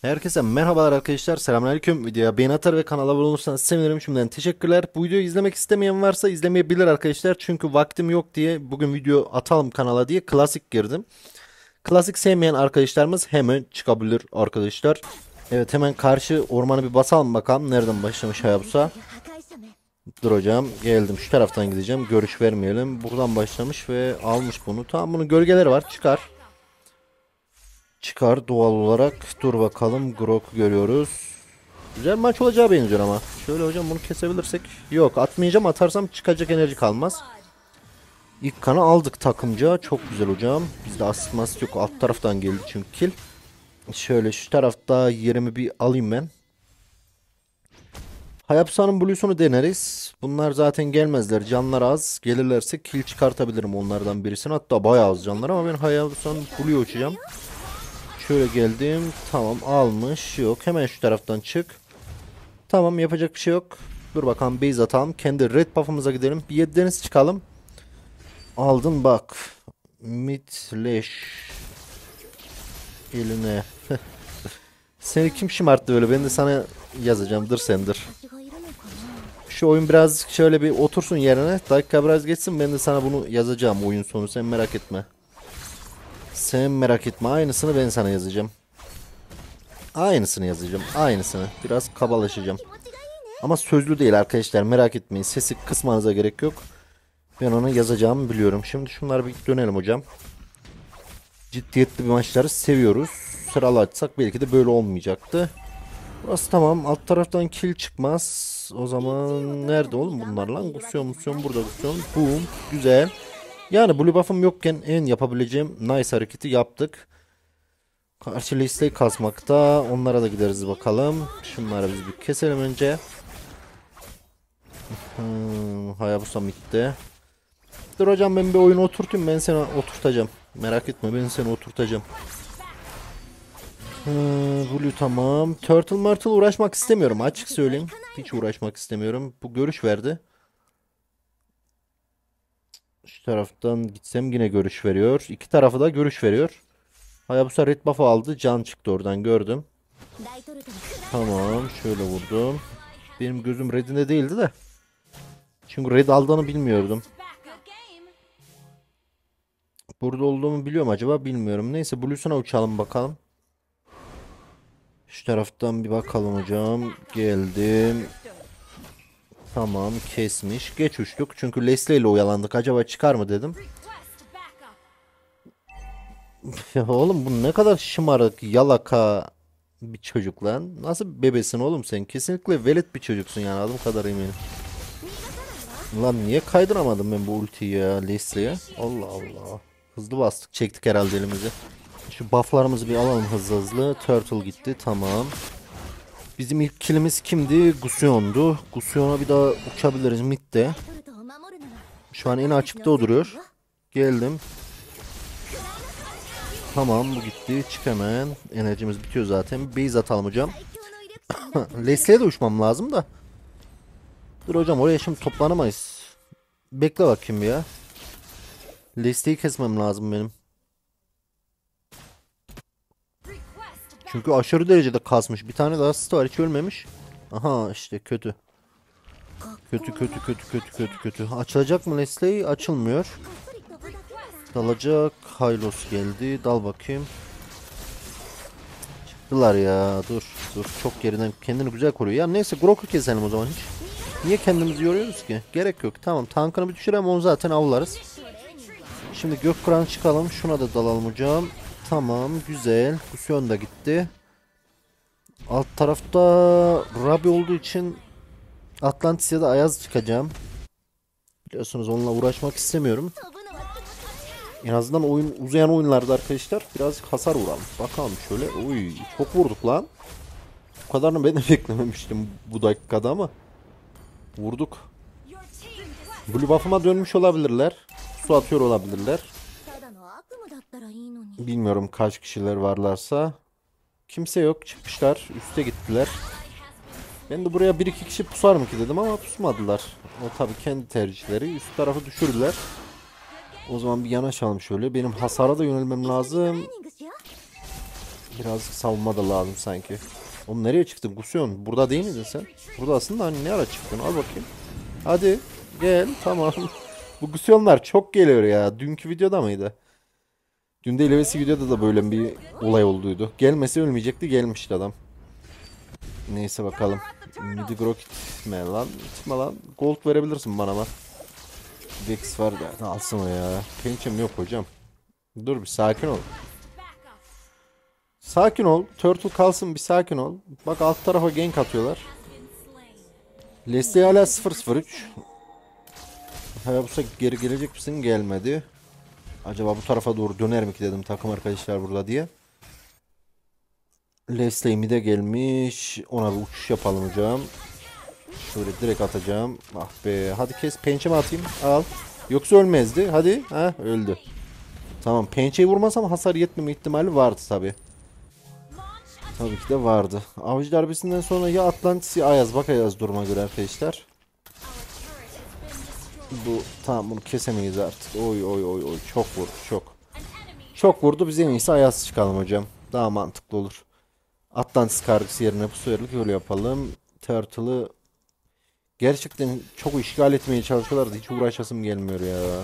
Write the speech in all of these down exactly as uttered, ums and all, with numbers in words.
Herkese merhabalar arkadaşlar. Selamünaleyküm. Videoya beğeni atar ve kanala abone olursanız sevinirim. Şimdiden teşekkürler. Bu videoyu izlemek istemeyen varsa izlemeyebilir arkadaşlar. Çünkü vaktim yok diye bugün video atalım kanala diye klasik girdim. Klasik sevmeyen arkadaşlarımız hemen çıkabilir arkadaşlar. Evet, hemen karşı ormanı bir basalım bakalım. Nereden başlamış Hayabusa? Dur hocam, geldim. Şu taraftan gideceğim. Görüş vermeyelim. Buradan başlamış ve almış bunu. Tamam, bunun gölgeleri var. Çıkar. Çıkar doğal olarak. Dur bakalım. Grok görüyoruz. Güzel maç olacağı benziyor ama. Şöyle hocam, bunu kesebilirsek. Yok, atmayacağım. Atarsam çıkacak enerji kalmaz. İlk kanı aldık takımca. Çok güzel hocam. Bizde asist masist yok. Alt taraftan geldi çünkü kill. Şöyle şu tarafta yerimi bir alayım ben. Hayapsa'nın Blue'sunu deneriz. Bunlar zaten gelmezler. Canlar az. Gelirlerse kill çıkartabilirim onlardan birisini. Hatta bayağı az canlar ama ben Hayapsa'nın Blue'yu uçacağım. Şöyle geldim. Tamam, almış. Yok, hemen şu taraftan çık. Tamam, yapacak bir şey yok. Dur bakalım, base atalım. Kendi red buff'ımıza gidelim. Bir yedi deniz çıkalım. Aldın bak. Mitleş. Eline. Seni kim şımarttı böyle? Ben de sana yazacağım. Dur sen dur. Şu oyun biraz şöyle bir otursun yerine. Dakika biraz geçsin. Ben de sana bunu yazacağım oyun sonu. Sen merak etme. Sen merak etme. Aynısını ben sana yazacağım. Aynısını yazacağım. Aynısını. Biraz kabalaşacağım. Ama sözlü değil arkadaşlar. Merak etmeyin. Sesi kısmanıza gerek yok. Ben onu yazacağımı biliyorum. Şimdi şunlara bir dönelim hocam. Ciddiyetli bir maçları seviyoruz. Sıralı açsak belki de böyle olmayacaktı. Burası tamam. Alt taraftan kill çıkmaz. O zaman nerede oğlum bunlar lan? Gusyon musyon burada gusyon. Boom. Güzel. Yani blue buff'ım yokken en yapabileceğim nice hareketi yaptık. Karşı listeyi kasmakta. Onlara da gideriz bakalım. Şunları biz bir keselim önce. Hmm, Hayabusa midde. Dur hocam, ben bir oyunu oturtayım, ben seni oturtacağım. Merak etme, ben seni oturtacağım. Hmm, Blue tamam. Turtle Myrtle uğraşmak istemiyorum, açık söyleyeyim. Hiç uğraşmak istemiyorum. Bu görüş verdi. Şu taraftan gitsem yine görüş veriyor. İki tarafı da görüş veriyor. Hayabusa red buff aldı. Can çıktı oradan, gördüm. Tamam, şöyle vurdum. Benim gözüm redinde değildi de. Çünkü red aldığını bilmiyordum. Burada olduğumu biliyorum acaba, bilmiyorum. Neyse, Blue'suna uçalım bakalım. Şu taraftan bir bakalım hocam. Geldim. Tamam, kesmiş. Geç uçtuk. Çünkü Leslie ile oyalandık. Acaba çıkar mı dedim. Ya oğlum, bu ne kadar şımarık, yalaka bir çocuk lan. Nasıl bir bebesin oğlum sen? Kesinlikle velet bir çocuksun yani, adım kadar eminim. Lan niye kaydıramadım ben bu ultiyi ya Leslie'ye? Allah Allah. Hızlı bastık, çektik herhalde elimizi. Şu bufflarımızı bir alalım hızlı hızlı. Turtle gitti, tamam. Bizim ilk killimiz kimdi? Gusion'du. Gusion'a bir daha uçabiliriz midde. Şu an en açıkta o duruyor. Geldim. Tamam, bu gitti. Çık hemen. Enerjimiz bitiyor zaten. Base atalım hocam. Leslie'ye de uçmam lazım da. Dur hocam, oraya şimdi toplanamayız. Bekle bakayım ya. Leslie'yi kesmem lazım benim. Çünkü aşırı derecede kasmış. Bir tane daha asist var, hiç ölmemiş. Aha, işte kötü. Kötü kötü kötü kötü kötü kötü. Açılacak mı Leslie? Açılmıyor. Dalacak. Hylos geldi. Dal bakayım. Çıktılar ya. Dur. Dur. Çok geriden kendini güzel koruyor. Ya neyse, Grok'u keselim o zaman hiç. Niye kendimizi yoruyoruz ki? Gerek yok. Tamam, tankını bir düşürem, onu zaten avlarız. Şimdi Gökkıran çıkalım. Şuna da dalalım hocam. Tamam, güzel. Kusyon da gitti. Alt tarafta Rabi olduğu için Atlantis ya da Ayaz çıkacağım. Biliyorsunuz, onunla uğraşmak istemiyorum. En azından oyun uzayan oyunlarda arkadaşlar birazcık hasar vuralım. Bakalım şöyle. Uy, çok vurduk lan. Bu kadarını ben de beklememiştim bu dakikada ama vurduk. Blue buff'ıma dönmüş olabilirler. Su atıyor olabilirler. Bilmiyorum kaç kişiler varlarsa. Kimse yok, çıkmışlar. Üste gittiler. Ben de buraya bir iki kişi pusar mı ki dedim ama pusmadılar. O tabii kendi tercihleri. Üst tarafı düşürdüler. O zaman bir yanaşalım şöyle. Benim hasara da yönelmem lazım. Biraz savunma da lazım sanki. Oğlum nereye çıktın Gusyon? Burada değil miydin sen? Burada aslında hani ne ara çıktın? Al bakayım. Hadi gel tamam. Bu Gusyonlar çok geliyor ya. Dünkü videoda mıydı? Dün de ilerisi videoda da böyle bir olay olduydu. Gelmesi ölmeyecekti, gelmişti adam. Neyse bakalım. Midigrok itme lan. İtme lan. Gold verebilirsin bana bak. Vex var da alsın o ya. Pençem yok hocam. Dur bir sakin ol. Sakin ol. Turtle kalsın bir sakin ol. Bak alt tarafa gank atıyorlar. Leslie hala sıfır sıfır üç. Hayabusa geri gelecek misin? Gelmedi. Acaba bu tarafa doğru döner mi ki dedim takım arkadaşlar burada diye. Leslie mi de gelmiş. Ona bir uçuş yapalım hocam. Şöyle direkt atacağım. Ah be. Hadi kes. Pençemi atayım. Al. Yoksa ölmezdi. Hadi. Ha öldü. Tamam. Pençeyi vurmasam hasar yetmeme ihtimali vardı tabi. Tabii ki de vardı. Avcı darbesinden sonra ya Atlantis ya Ayaz. Bak Ayaz duruma göre arkadaşlar. Bu tamam bunu kesemeyiz artık. Oy oy oy oy. Çok vurdu çok. Çok vurdu. Biz en iyisi Ayaz çıkalım hocam. Daha mantıklı olur. Atlantis kargısı yerine bu seferlik öyle yapalım. Turtle'ı gerçekten çok işgal etmeye çalışıyorlar da hiç uğraşasım gelmiyor ya.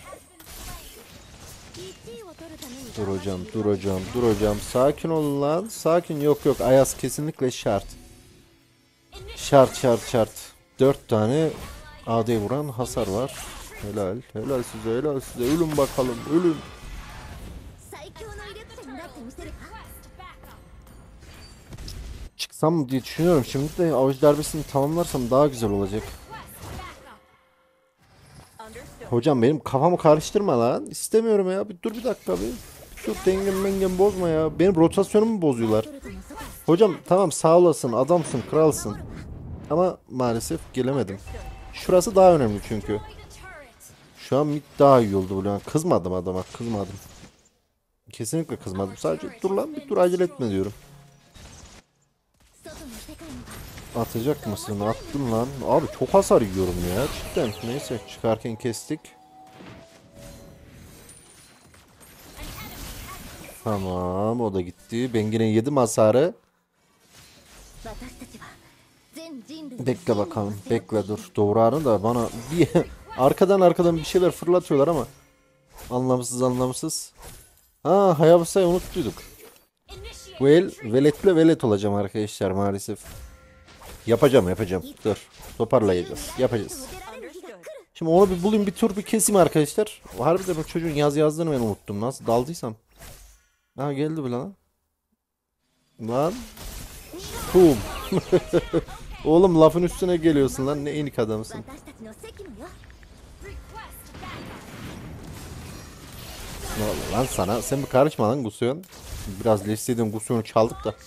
Dur hocam, dur hocam, dur hocam. Sakin olun lan. Sakin yok yok. Ayaz kesinlikle şart. Şart şart şart. Dört tane A D vuran hasar var. Helal. Helal size, helal size. Ölün bakalım, ölün. Çıksam mı diye düşünüyorum. Şimdi de avcı darbesini tamamlarsam daha güzel olacak. Hocam benim kafamı karıştırma lan. İstemiyorum ya. Bir dur bir dakika bir. Şu dengem mengem bozma ya. Benim rotasyonumu bozuyorlar. Hocam tamam sağ olasın. Adamsın. Kralsın. Ama maalesef gelemedim. Şurası daha önemli çünkü. Şu an mid daha iyi oldu. Böyle. Kızmadım adama. Kızmadım. Kesinlikle kızmadım. Sadece dur lan bir dur acele etme diyorum. Atacak mısın? Attım lan. Abi çok hasar yiyorum ya. Cidden. Neyse çıkarken kestik. Tamam o da gitti. Ben yine yedim hasarı. Bekle bakalım. Bekle dur. Doğrarın da bana bir arkadan arkadan bir şeyler fırlatıyorlar ama anlamsız anlamsız. Ha Hayabusa'yı unuttuyduk. Bu el veletle velet olacağım arkadaşlar maalesef. Yapacağım yapacağım. Dur. Toparlayacağız. Yapacağız. Şimdi onu bir bulayım bir tur bir keseyim arkadaşlar. Harbiden bu çocuğun yaz yazdığını ben unuttum. Nasıl daldıysam. Ha geldi bile lan. Lan. Boom. Oğlum lafın üstüne geliyorsun lan. Ne inik adamısın. Ne oldu lan sana? Sen bir karışma lan Gusyon. Biraz listeden Gusyon'u çaldık da.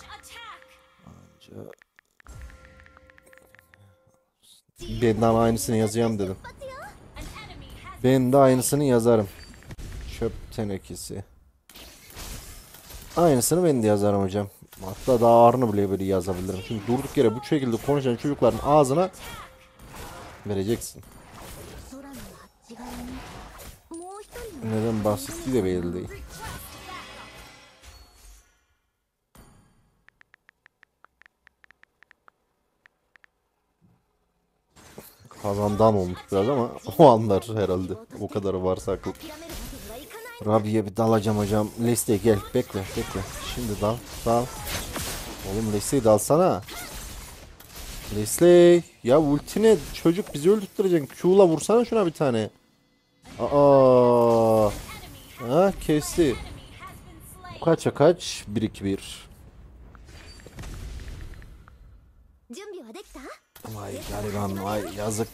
Ben de aynısını yazacağım dedim. Ben de aynısını yazarım. Çöp tenekesi. Aynısını ben de yazarım hocam. Hatta daha ağırını bile böyle yazabilirim. Çünkü durduk yere bu şekilde konuşan çocukların ağzına vereceksin. Neden bahsettiği de belli değil. Kazandan olmuş biraz ama o anlar herhalde. O kadar varsa akıl. Rabi'ye bir dalacağım hocam. Leslie gel bekle bekle. Şimdi dal dal. Oğlum Leslie'yi dalsana. Leslie ya ultine çocuk bizi öldürtecek. Q'la vursana şuna bir tane. Aa. Ha kesti. Kaça kaç? bir iki bir. Vay gariban vay yazık.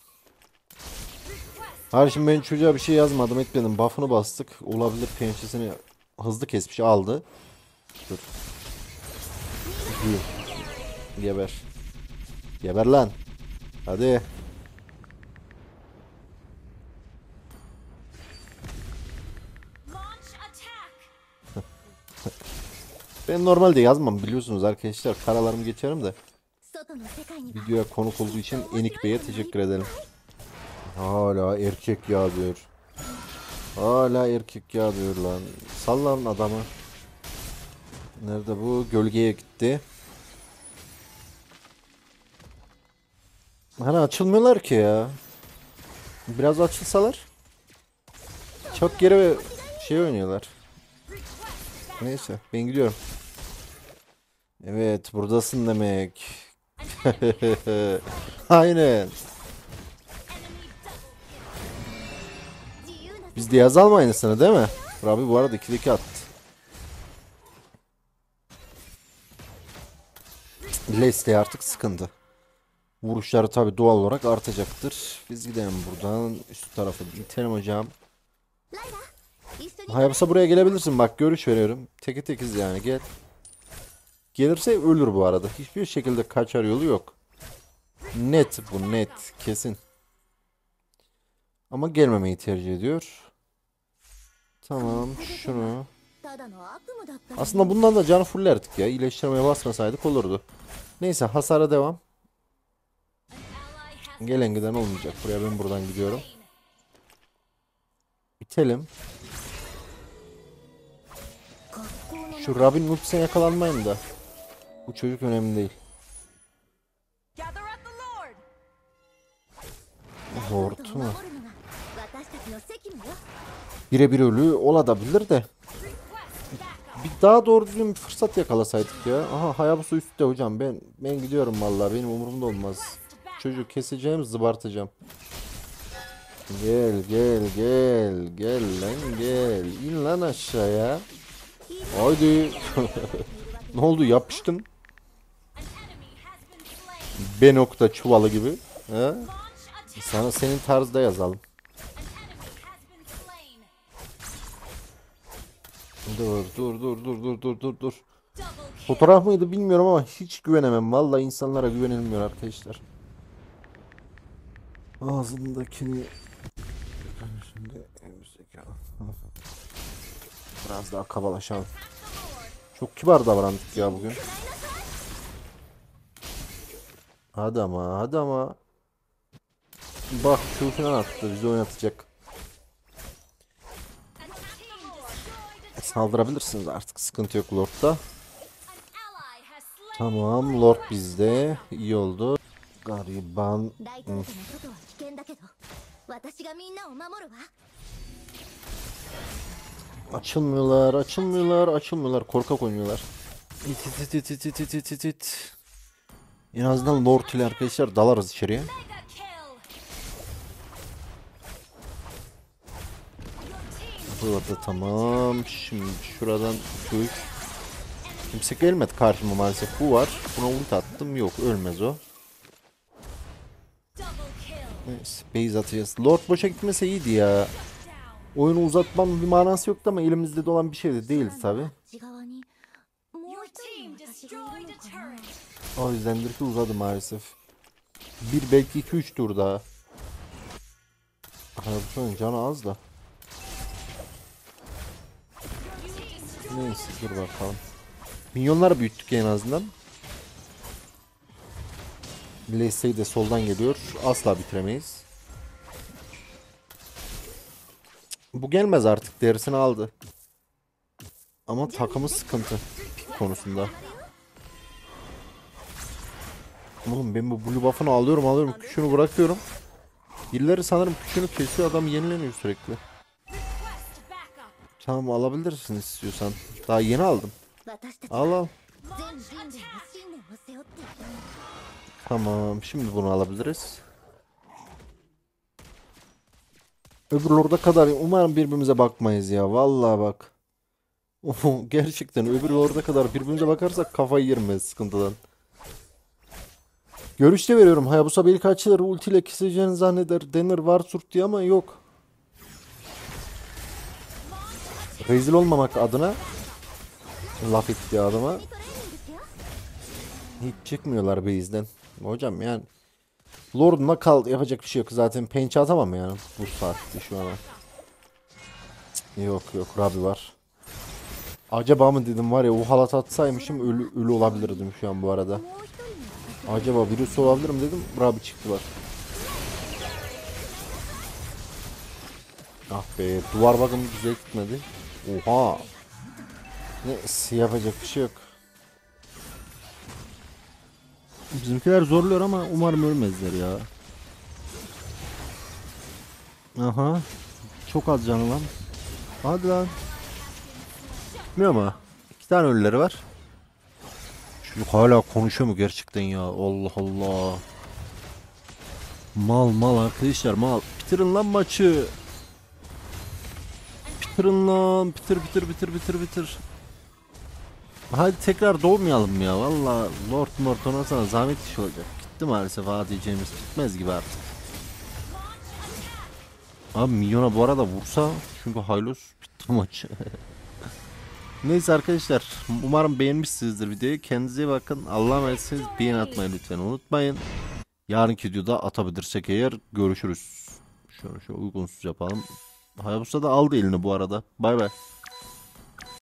Hayır şimdi ben çocuğa bir şey yazmadım etmedim. Buff'ını bastık. Olabilir pençesini hızlı kesmiş aldı. Dur. Geber. Geber lan. Hadi. Ben normalde yazmam biliyorsunuz arkadaşlar. Karalarımı geçerim de. Videoya konuk olduğu için Enik Bey'e teşekkür ederim. Hala erkek ya diyor. Hala erkek ya diyor lan. Sallan adamı. Nerede bu? Gölgeye gitti. Hani açılmıyorlar ki ya. Biraz açılsalar. Çok geri ve şey oynuyorlar. Neyse ben gidiyorum. Evet buradasın demek. Aynen. Biz de yazalım aynısını değil mi? Rabbi bu arada ikili iki attı. Leslie artık sıkıntı. Vuruşları tabi doğal olarak artacaktır. Biz gidelim buradan üst tarafı itelim hocam. Hayabusa buraya gelebilirsin, bak görüş veriyorum. Teke tekiz yani, gel. Gelirse ölür bu arada. Hiçbir şekilde kaçar yolu yok. Net bu, net kesin. Ama gelmemeyi tercih ediyor. Tamam şunu. Aslında bundan da canı fullerdik ya. İyileştirmeye basmasaydık olurdu. Neyse hasara devam. Gelen giden olmayacak. Buraya ben buradan gidiyorum. İtelim. Şu Robin ultisine yakalanmayın da. Bu çocuk önemli değil. Lord mu? Birebir ölü olabilir de. Bir daha doğru düzgün bir fırsat yakalasaydık ya. Aha Hayabusa üstte hocam. Ben ben gidiyorum vallahi, benim umurumda olmaz. Çocuğu keseceğim, zıbartacağım. Gel gel gel gel lan gel. İn lan aşağıya. Haydi. Ne oldu, yapıştın? B nokta çuvalı gibi. He? Sana senin tarzda yazalım. Dur dur dur dur dur dur dur dur. Fotoğraf mıydı bilmiyorum ama hiç güvenemem. Vallahi insanlara güvenilmiyor arkadaşlar. Ağzındakini şimdi biraz daha kabalaşalım. Çok kibar davrandık ya bugün. Hadi ama hadi ama. Bak şu falan attı, bizi oynatacak. Saldırabilirsiniz artık, sıkıntı yok Lord'da. Tamam Lord bizde, iyi oldu. Gariban. Hı. Açılmıyorlar, açılmıyorlar, açılmıyorlar. Korkak oynuyorlar. İt it it it it it it it it. En azından Lord ile arkadaşlar dalarız içeriye. Burada tamam. Şimdi şuradan köy. Kimse gelmedi karşıma maalesef. Bu var. Buna ult attım. Yok, ölmez o. Neyse, base atacağız. Lord boşa gitmese iyiydi ya. Oyunu uzatmam bir manası yoktu ama elimizde de olan bir şey de değildi tabi. O yüzdendir ki uzadı maalesef. Bir belki iki üç tur daha. Hayatımın canı az da. Neyse dur bakalım. Minyonları büyüttük en azından. Lesley de soldan geliyor. Asla bitiremeyiz. Bu gelmez artık, derisini aldı. Ama takımı sıkıntı pik konusunda. Oğlum ben bu blue buff'ını alıyorum alıyorum. Küçüğünü bırakıyorum. Birileri sanırım küçüğünü kesiyor, adam yenileniyor sürekli. Tamam alabilirsin istiyorsan. Daha yeni aldım. Al al. Tamam şimdi bunu alabiliriz. Öbür lorda kadar umarım birbirimize bakmayız ya. Vallahi bak. Gerçekten öbür lorda kadar birbirimize bakarsak kafayı yermeyiz sıkıntıdan. Görüşte veriyorum. Hayabusa birkaçları ultiyle keseceğini zanneder. Denir var surt diye ama yok. Rezil olmamak adına laf etti adama. Hiç çıkmıyorlar base'den. Hocam yani Lord'una kal, yapacak bir şey yok. Zaten pençe atamam yani bu saatte şu an. Yok yok, Rabbi var. Acaba mı dedim, var ya o halat atsaymışım ölü, ölü olabilirdim şu an bu arada. Acaba birisi olabilirim dedim, Rabbi çıktılar. Ah be, duvar bakımı güzel gitmedi. Oha. Neyse yapacak bir şey yok. Bizimkiler zorluyor ama umarım ölmezler ya. Aha. Çok az canı lan. Hadi lan. Bilmiyorum ama. İki tane ölüleri var. Çocuk hala konuşuyor mu gerçekten ya? Allah Allah. Mal mal arkadaşlar mal. Bitirin lan maçı. Bitirin lan. Bitir bitir bitir bitir bitir. Hadi tekrar doğmayalım ya. Valla Lord Morton'a sana zahmet iş olacak. Gitti maalesef ha diyeceğimiz bitmez gibi artık. Abi milyona bu arada vursa çünkü Hylos bitti maç. Neyse arkadaşlar umarım beğenmişsinizdir videoyu. Kendinize iyi bakın. Allah'a emanetsiniz. Beğen atmayı lütfen unutmayın. Yarınki videoda atabilirsek eğer görüşürüz. Şöyle şöyle uygunsuz yapalım. Hayabusa da aldı elini bu arada. Bay bay.